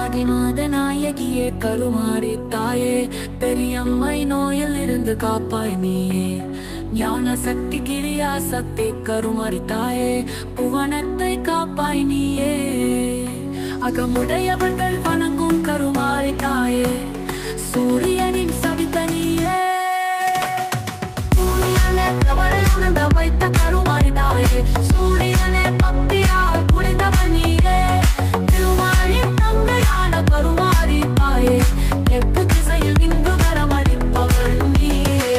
ஆதிநாத நாயகியே கருமாரி தாயே, பெரியம்மை நோயில் இருந்து காப்பாய் நீயே. ஞான சக்தி கிரியா சக்தி கருமாரி தாயே, புவனத்தை காப்பாய் நீயே. அகமுடையவர்கள் வணங்கும் கருமாரி தாயே, சூரியனின் சவித்த நீயே. சூரியனே கவலை உணர்ந்த வைத்த கருமாரி தாயே, சூரியனே பக்தியால் புரிந்தவன் நீயே. திருமாலின் தங்கையான கருமாரி தாயே, எட்டு திசையில் இந்து வரமளிப்பவள் நீயே.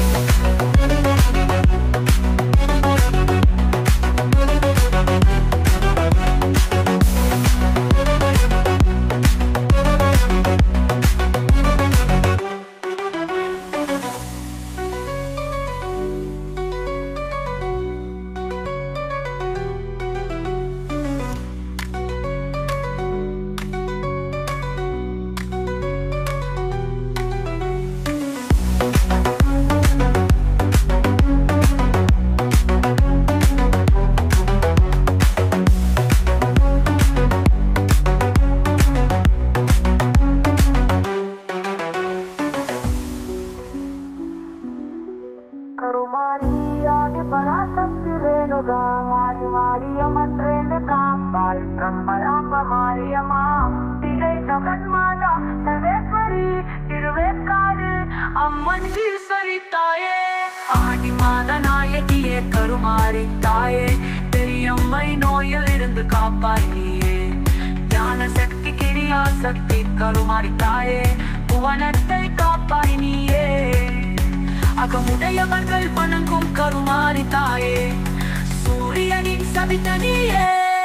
கருமாரியாகி பராசக்தி ரேணுகா, மாறி மாரியம்மன்றேன்னு காப்பாள் பிரம்மலாம்ப மாரியம்மா. திரை ஜகன்மாதா சர்வேஸ்வரி திருவேற்காடு அம்மன் ஈஸ்வரி தாயே. ஆடி மாத நாயகியே கருமாரி தாயே, பெரியம்மை நோயில் இருந்து காப்பாய் நீயே. ஞான சக்தி கிரியா சக்தி கருமாரி தாயே, புவனத்தை காப்பாய் நீயே. அகமுடையவர்கள் வணங்கும் கருமாரி தாயே, சூரியனின் சவித்த நீயே.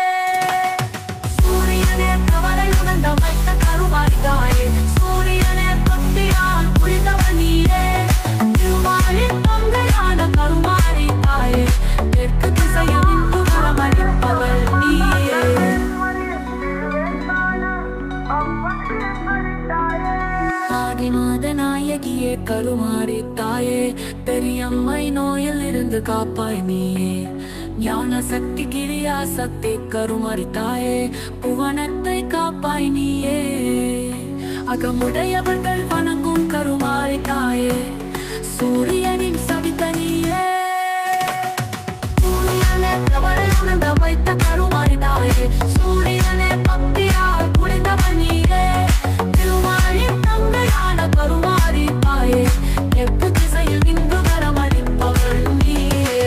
சூரியனே கவலை உணர்ந்த வைத்த கருமாரி தாயே, சூரியனே பக்தியால் புரிந்தவன் நீயே. திருமாலின் தங்கையான கருமாரி தாயே, தெற்கு திசையில் இந்து வரமளிப்பவள் நீயே. ஆதிநாத நாயகியே கருமாரி தாயே, பெரியம்மை நோயில் இருந்து காப்பாய் நீயே. ஞான சக்தி கிரியா சக்தி கருமாரி தாயே, புவனத்தை காப்பாய் நீயே. அகமுடையவர்கள் வணங்கும் கருமாரி தாயே, சூரியனின் சவித்த நீயே. சூரியனே கவலை உணர்ந்த வைத்த கருமாரி தாயே, சூரியனே பக்தியால் புரிந்தவன் நீயே. திருமாலின் தங்கையான கருமாரி தாயே, எட்டு திசையில் இந்து வரமளிப்பவள் நீயே.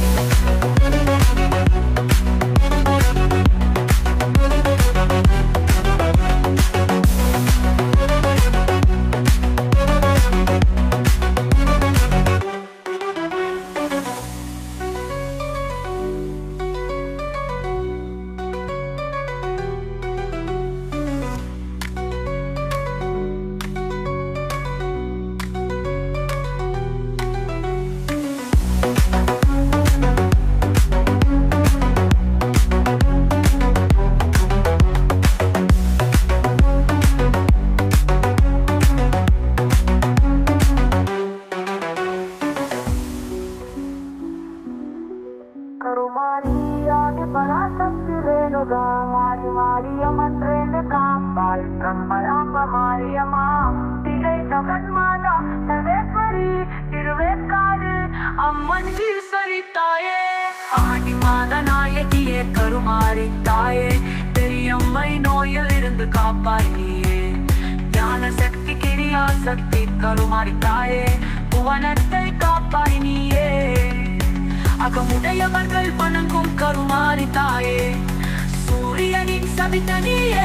கருமாரியாகி பராசக்தி ரேணுகா, மாறி மாரியம்மன்றேன்னு காப்பாள் பிரம்மலாம்ப மாரியம்மா. திரை ஜகன்மாதா சர்வேஸ்வரி திருவேற்காடு அம்மன் ஈஸ்வரி தாயே. ஆடி மாத நாயகியே கருமாரி தாயே, பெரியம்மை நோயில் இருந்து காப்பாய் நீயே. ஞான சக்தி கிரியா சக்தி கருமாரி தாயே, புவனத்தை காப்பாய் நீயே. அகமுடையவர்கள் வணங்கும் கருமாரி தாயே, சூரியனின் சவித்த நீயே.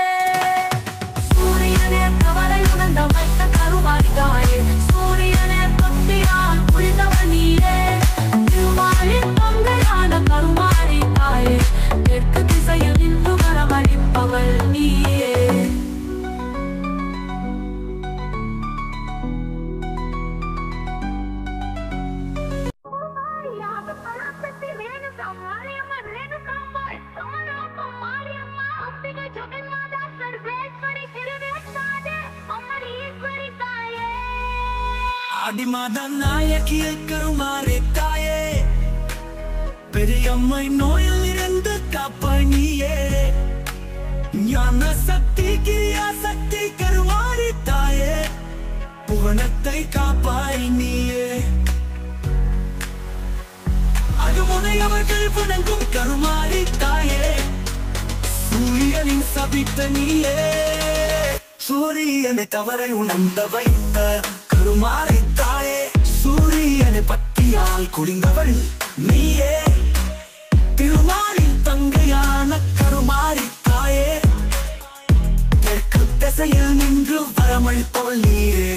சூரியனே கவலை உணர்ந்த வைத்த கருமாரி தாயே, சூரியனே பக்தியால் புரிந்தவன் நீயே. திருமாலின் தங்கையான கருமாரி தாயே, தெற்கு திசையில் இந்து வரமளிப்பவள் நீயே. ஆதிமாத நாயகியை கருமாரி தாயே, பெரியம்மை நோயில் இருந்து காப்பாய் நீயே. ஞான சக்தி கிரியா சக்தி கருமாரி தாயே புவனத்தை காப்பாய் நீயே அகமுனை அவர்கள் வணங்கும் கருமாரி தாயே சூரியனின் சபித்த நீயே சூரியனை தவறை உணர்ந்த வைத்த கருமாரி தாயே சூரியனை பத்தியால் குளிந்தவள் நீயே திருமாலின் தங்கையான கருமாரி தாயே தெற்கு திசையில் நின்று வரமளிப்பவள் நீயே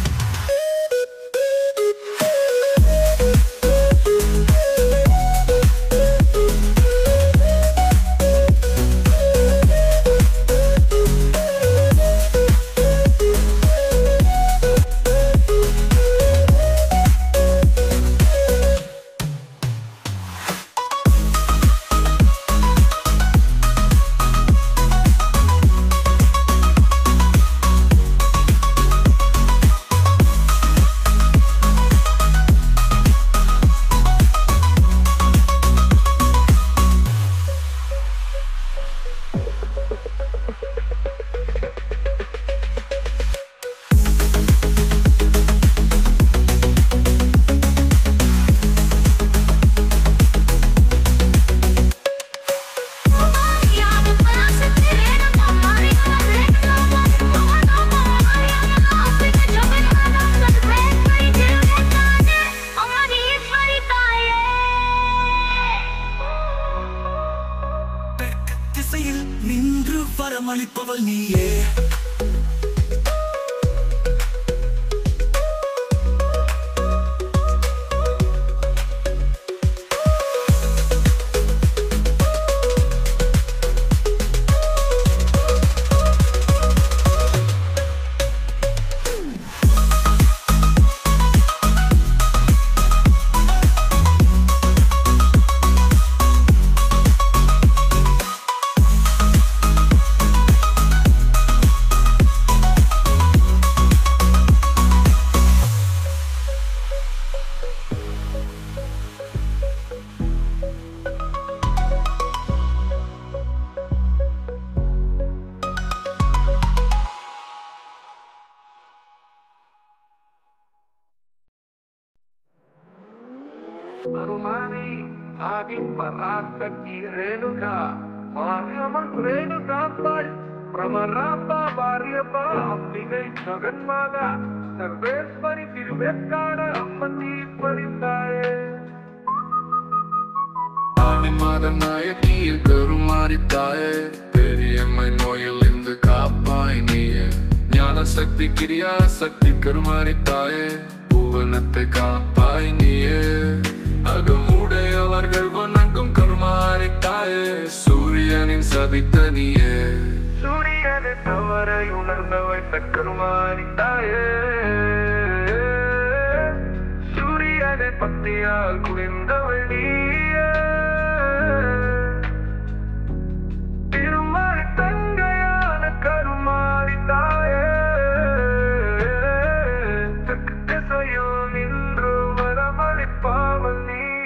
நின்று வரமளிப்பவள் நீயே Arumani, aking parasakti Renuka, Mariaman Renuka Pal, Pramarapa Variapa, Apligay Naganmaga, Sarveswari Tirveskada, Ammati Parindaye. Madanayaki Karumari Taye, Periyamai Noyal in the Kapai Niye, Jnana Sakti Kiriya Sakti Karumari Taye, Bhuvanate Kapai Niye. அகமுடை அவர்கள் வணங்கும் கருமாரி தாயே சூரியனின் சபித்த நீயே சூரியனை தவறை உணர்ந்த வைத்த கருமாரி தாயே சூரியனை பத்தியால் குளிர்ந்தவள் நீயே திருமாரி தங்கையான கருமாரி தாயே தெற்கு திசையில் நின்று வரமளிப்பாவள்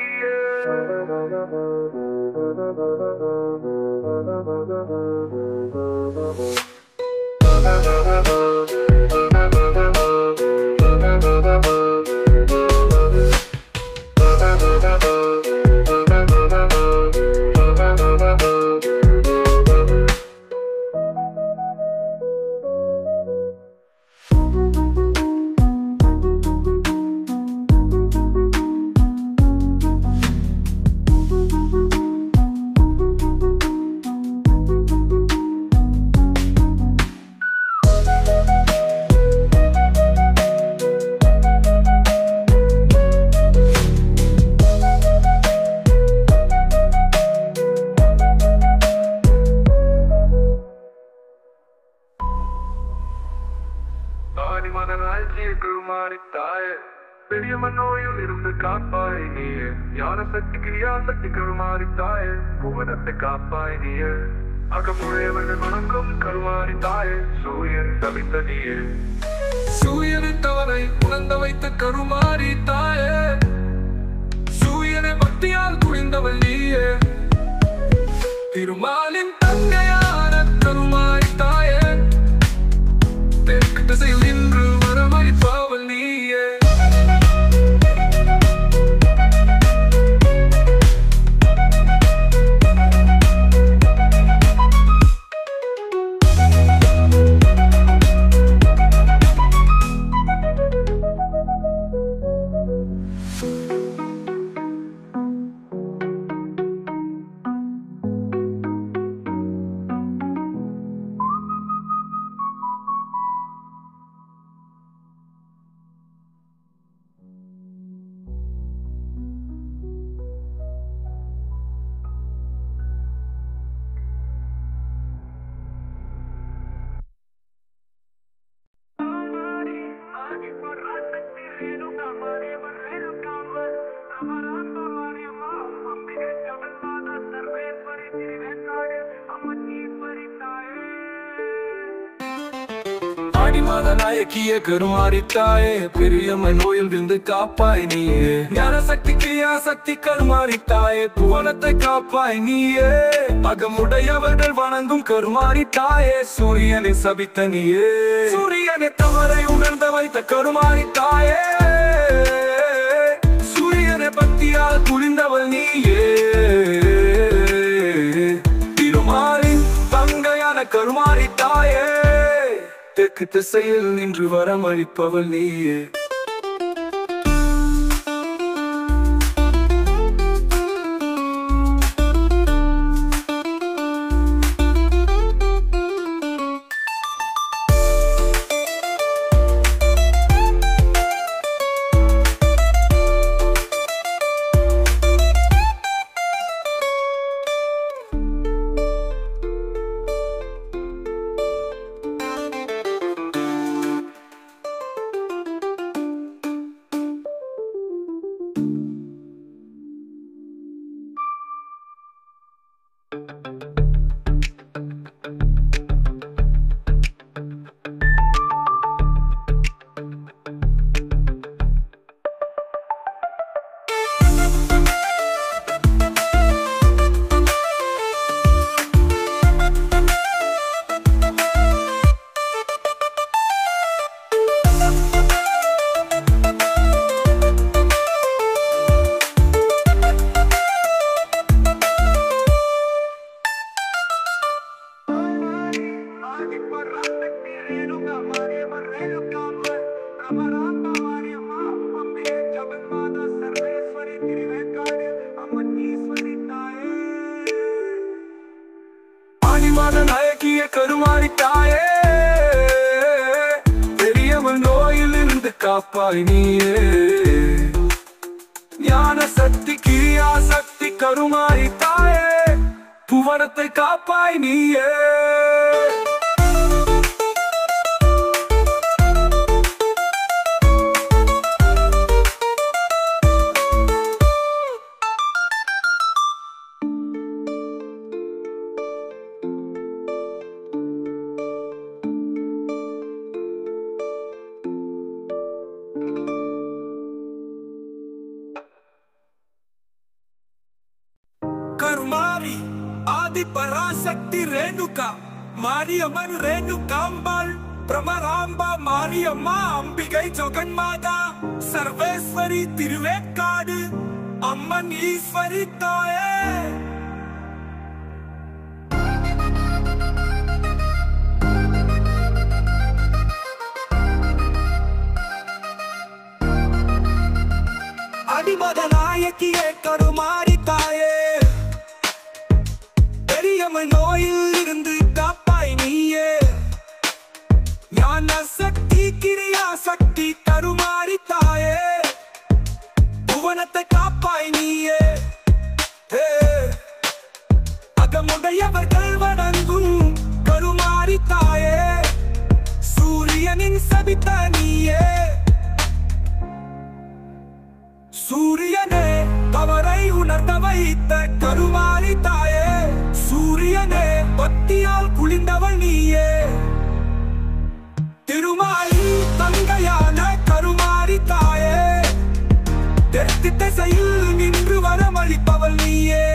பெரியம்மன் நோயில் இருந்து காப்பாய் நீயே ஞான சக்தி கிரியா சக்தி கருமாரி தாயே புவனத்தை காப்பாய் நீயே அகமுடையவர்கள் வணங்கும் கருமாரி தாயே சூரியன் தவித்த நீயே சூரியனை தவறை உணர்ந்த வைத்த கருமாரி தாயே சூரியனை பக்தியால் குளிர்ந்தவள் நீயே திருமாலின் தங்கையான கருமாரி அடிமாத நாயக்கிய கருமாரி தாயே பெரியம்மை நோயில் இருந்து காப்பாய் நீயே ஞான சக்தி கிரியா சக்தி கருமாரி தாயே புவனத்தை காப்பாய் நீயே அகமுடையவர்கள் வணங்கும் கருமாரி தாயே சூரியனை சபித்த நீயே சூரியனை தவறை உணர்ந்த வைத்த கருமாரி தாயே சூரியனை பக்தியால் குளிர்ந்தவள் நீயே திருமாலின் தங்கையான கருமாரி தாயே தெற்கு திசையில் நின்று வரமளிப்பவள் நீயே நாயக்கிய கருமாரி தாயே பெரியவன் நோயில் இருந்து காப்பாய் நீயே ஞான சக்தி கிரியா சக்தி கருமாரி தாயே புவனத்தை காப்பாய் நீயே கருமாரி ஆதி பராசக்தி ரேணுகா மாரியம்மன் ரேணுகாம்பாள் பிரமராம்பா மாரியம்மா அம்பிகை ஜெகன்மாதா சர்வேஸ்வரி திருவேற்காடு அம்மன் ஈஸ்வரி தாயே அடிமத நாயக்கியே கருமாரி தாயே பெரியம்மை நோயில் இருந்து காப்பாய் நீயே ஞான சக்தி கிரியா சக்தி கருமாரி தாயே புவனத்தை காப்பாய் நீயே அகமுடையவர்கள் வணங்கும் கருமாரி தாயே சூரியனின் சபித்த நீயே சூரியனே தவறை உணர்ந்த வைத்த கருமாரி தாயே சூரியனே பக்தியால் குளிர்ந்தவள் நீயே திருமாலின் தங்கையான கருமாரி தாயே தெற்கு திசையில் நின்று வரமளிப்பவள் நீயே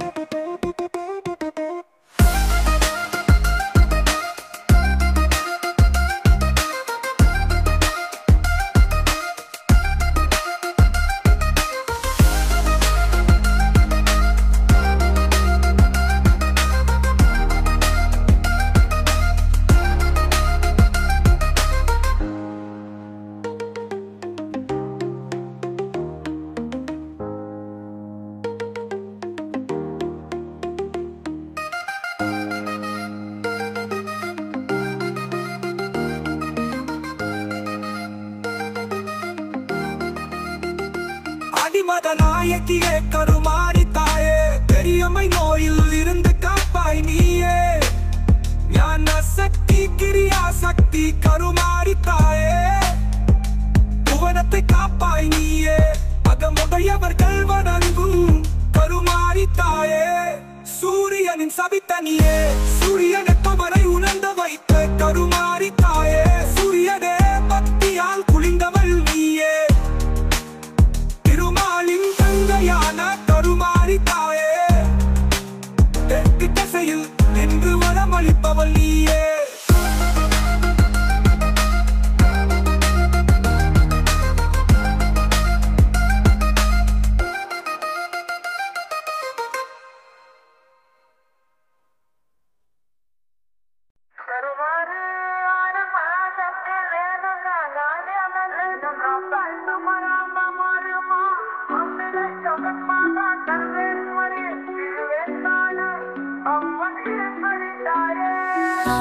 அடிமத நாயக்கியே கருமாரி தாயே பெரியம்மை நோயில் இருந்து காப்பாய் நீயே ஞான சக்தி கிரியா சக்தி கருமாரி தாயே புவனத்தை காப்பாய் நீயே அகமுடையவர்கள் வணங்கும் கருமாரி தாயே சூரியனின் சபித்த நீயே சூரியனை தவறை உணர்ந்த வைத்த கருமாரி தாயே சூரிய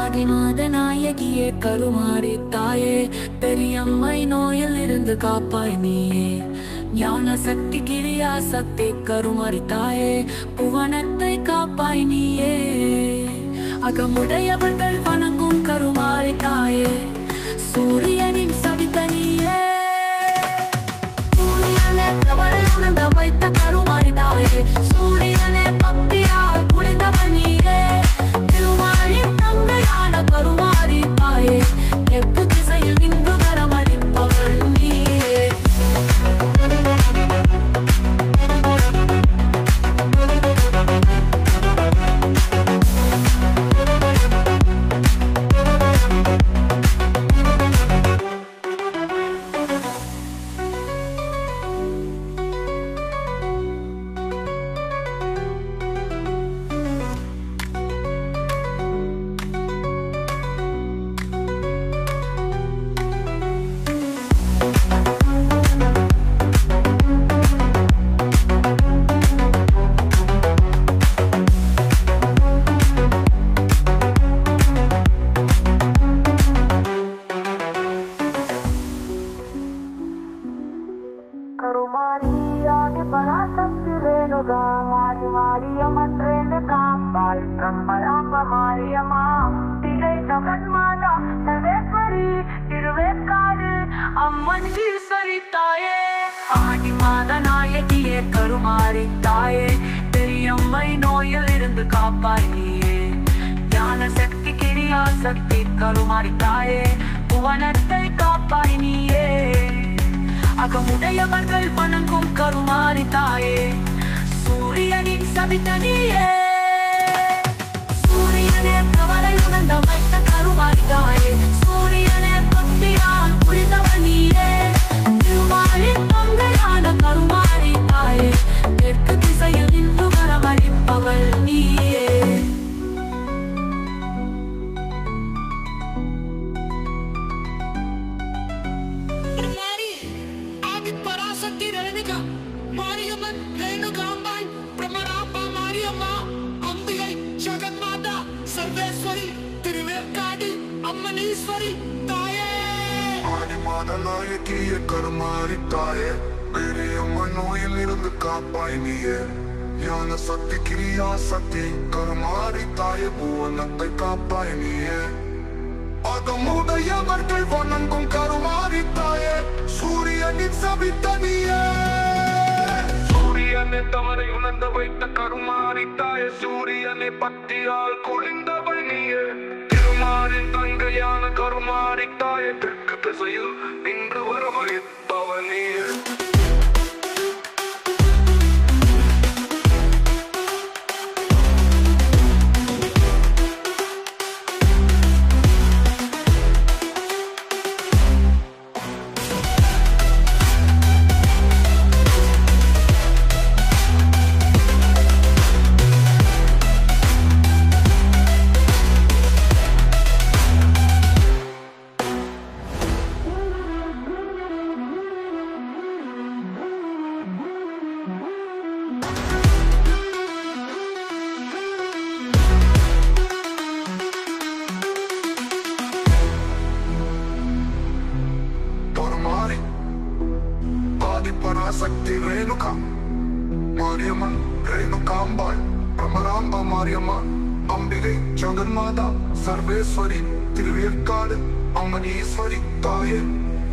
ஆதிநாத நாயகியே கருமாரி தாயே பெரியம்மை நோயில் இருந்து காப்பாய் நீயே ஞான சக்தி கிரியா சக்தி கருமாரி தாயே புவனத்தை காப்பாய் நீயே அகமுடையவர்கள் வணங்கும் கருமாரி தாயே சூரியனின் சவிதனியே சூரியனே தவறை உணர்ந்த வைத்த கருமாரி தாயே சூரியனே பக்தியால் புரிந்தவன் நீயே திருமாலின் தங்கையான கருமாரி தாயே எட்டு திசையில் நின்று வரமளிப்பவள் நீயே கருமாரியாகி பராசக்தி ரேணுகா மாறி மாரியம்மன் ரேணு காப்பாள் பிரம்மராம்ப மாரியம்மா திரை ஜகன்மாதா சர்வேஸ்வரி திருவேற்காடு அம்மன் ஈஸ்வரி தாயே ஆடி மாத நாயகியே கருமாரி தாயே பெரியம்மை நோயில் இருந்து காப்பாய் நீயே ஞான சக்தி கிரியா சக்தி கருமாரி தாயே புவனத்தை காப்பாய் நீயே அகமுடையவர்கள் வணங்கும் கருமாரி தாயே சூரியனின் சவிதனியே சூரியனே தவறை உணர்ந்த வைத்த கருமாரி தாயே சூரியனே பக்தியால் புரிந்தவன் நீயே திருமாலின் தங்கையான கருமாரி தாயே தெற்கு திசையில் நின்று வரமளிப்பவள் நீயே பராசக்தி ரேணுகா மாரியம்மன் ரேணுகாம்பாள் பிரம்மராம்பா மாரியம்மா அம்பிகை ஜெகன்மாதா சர்வேஸ்வரி திருவேற்காடு அம்மன் ஈஸ்வரி தாயே ஆதிமாத நாயகியே கருமாரி தாயே பெரியம்மன் நோயில் இருந்து காப்பாய் நீயே ஞான சக்தி கிரியா சக்தி கருமாரி தாயே புவனத்தை காப்பாய் நீயே அகமுடையவர்கள் வணங்கும் கருமாரி தாயே சூரியனின் சவிதனியே சூரியனே தவறை உணர்ந்த வைத்த கருமாரி தாயே சூரியனை பக்தியால் குளிர்ந்தவள் நீயே திருமாலின் தங்கையான கருமாரி தாயே தெற்கு திசையில் நின்று வரமளிப்பவள் நீயே பராசக்தி ரேணுகா மாரியம்மன் ரேணுகாம்பாள் பிரம்மராம்பா மாரியம்மா அம்பிகை ஜெகன்மாதா சர்வேஸ்வரி திருவேற்காடு அம்மன் ஈஸ்வரி தாயே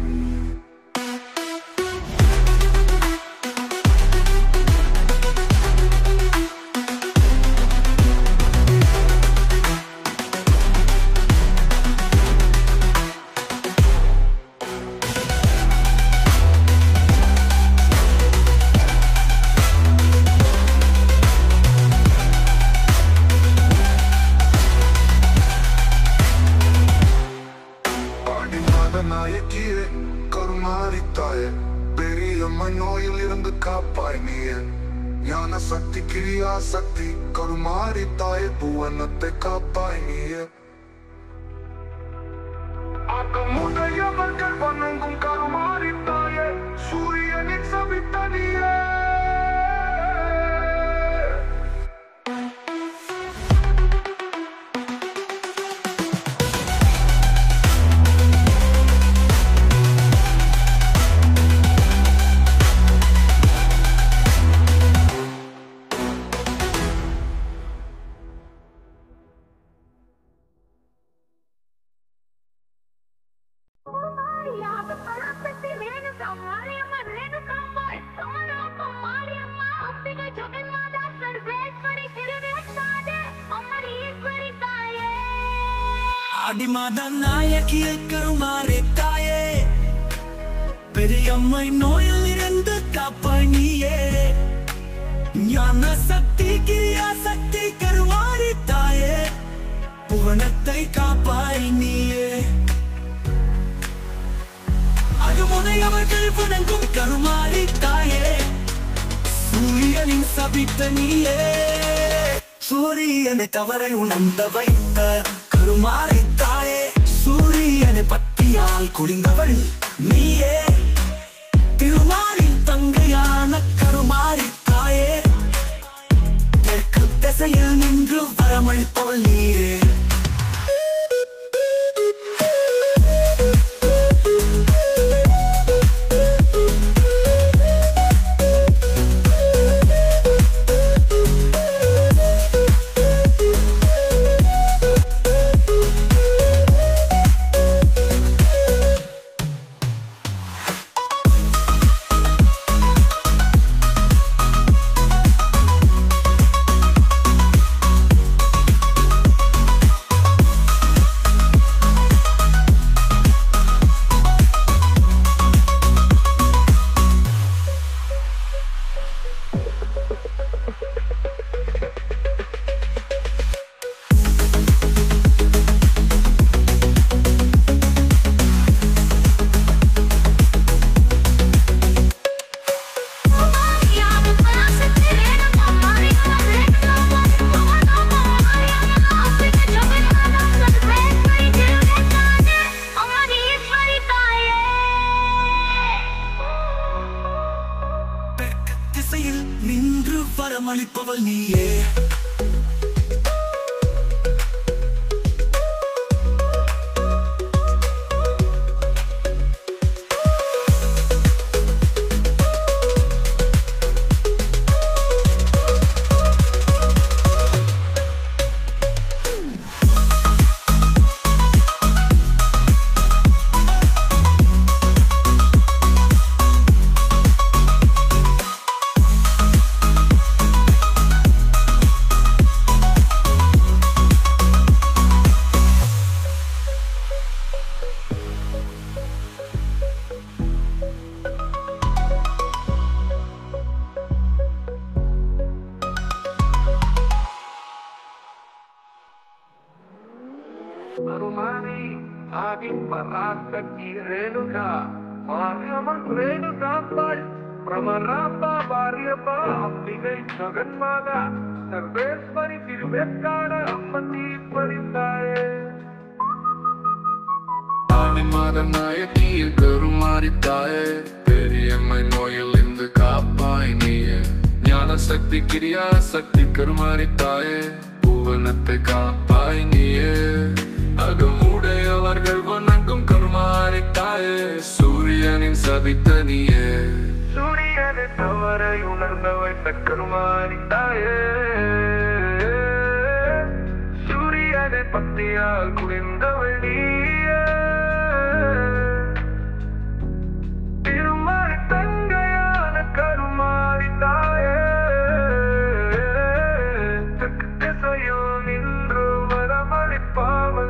நாயகியே கருமாரி தாயே பெரியம்மன் நோயில் இருந்து காப்பாய் நீயே ஞான சக்தி கிரியா சக்தி கருமாரி தாயே புவனத்தை காப்பாய் நீயே அகமுடையவர்கள் வணங்கும் கருமாரி தாயே சூரியனின் சவிதனியே ஆடிமாத நாயகியை கருமாறி தாயே பெரியம்மை நோயில் இருந்து காப்பாய் நீயே ஞான சக்தி கிரியா சக்தி கருமாறி தாயே புவனத்தை காப்பாய் நீயே அகமுனை அவர்கள் வணங்கும் கருமாறி தாயே சூரியனின் சபித்த நீயே சூரியனை தவறை உணர்ந்த வைத்த கருமாறி தாயே சூரியனை பத்தியால் குடிந்தவள் நீயே திருமாலின் தங்கையான கருமாறி தாயே தெற்கு திசையில் நின்று வரமளிப்பவள் நீயே நின்று வரமளிப்பவள் நீயே Arumani, aking parasaki Renuka, Mariaman Renuka Pal, Pramarapa Variapa, Ambigay Jaganmada, Sarveswari Tiruvekada, Ammati Parindaye. Animada Nayaki, Karumari Taye, Periyamai Noyal in the Kapai Niye, Jnana Sakti Kiriya Sakti Karumari Taye, Puvanate Kapai Niye. அகமுடை அவர்கள் வணங்கும் கருமாறி தாயே சூரியனின் சபித்த நீயே சூரியனை தவறை உணர்ந்த வைத்த கருமாறி தாயே சூரியனை பத்தியால் குளிர்ந்தவள் நீயே திருமாறி தங்கையான கருமாறி தாயே தெற்கு திசையில் நின்று வரமளிப்பவள்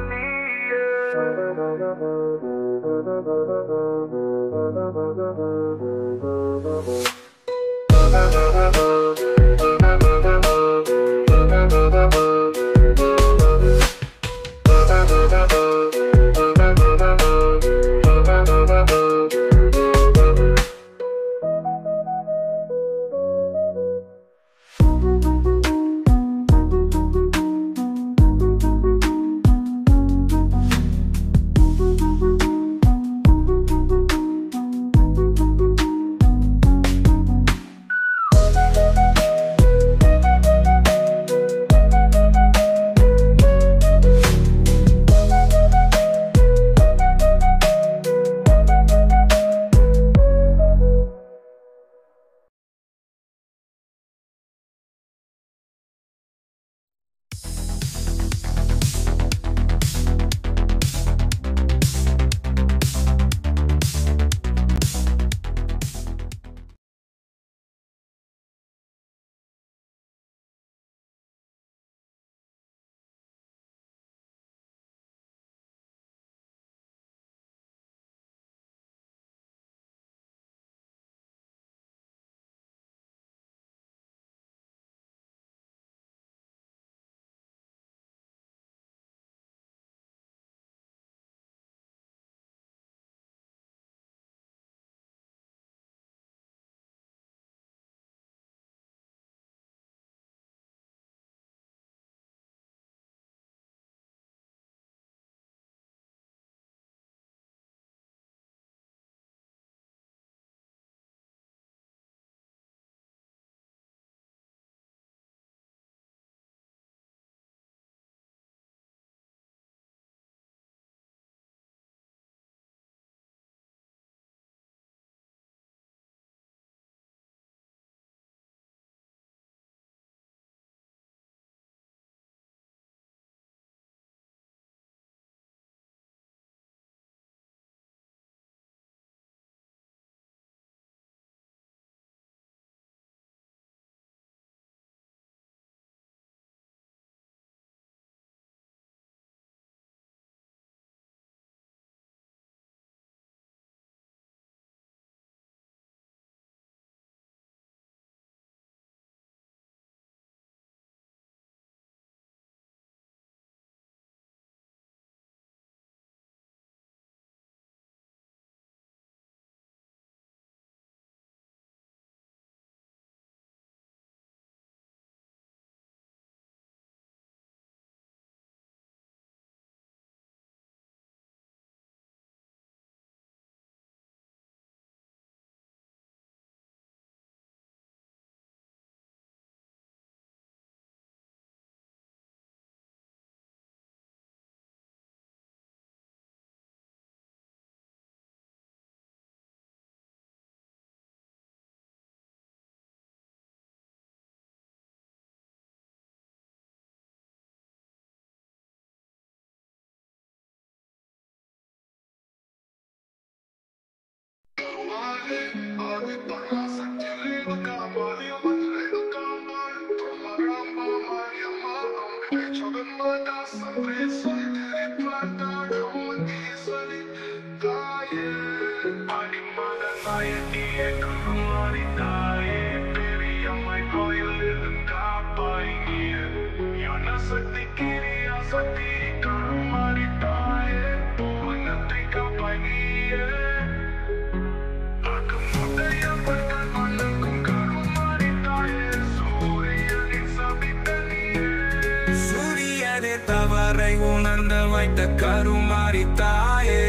சூரியனே தவறை உணர்ந்த வைத்த கருமாரி தாயே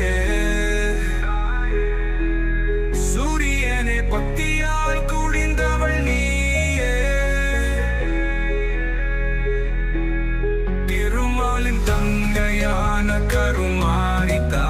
சூரியனே பக்தியால் குடிந்தவள் நீயே திருமாலின் தங்கையான கருமாரி தாயே